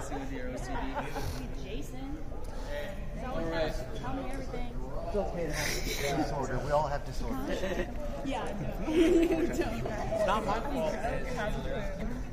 messing with your OCD. Jason. He's always tell me everything. It's okay to have disorder. We all have disorders. Yeah, I know. It's not my fault.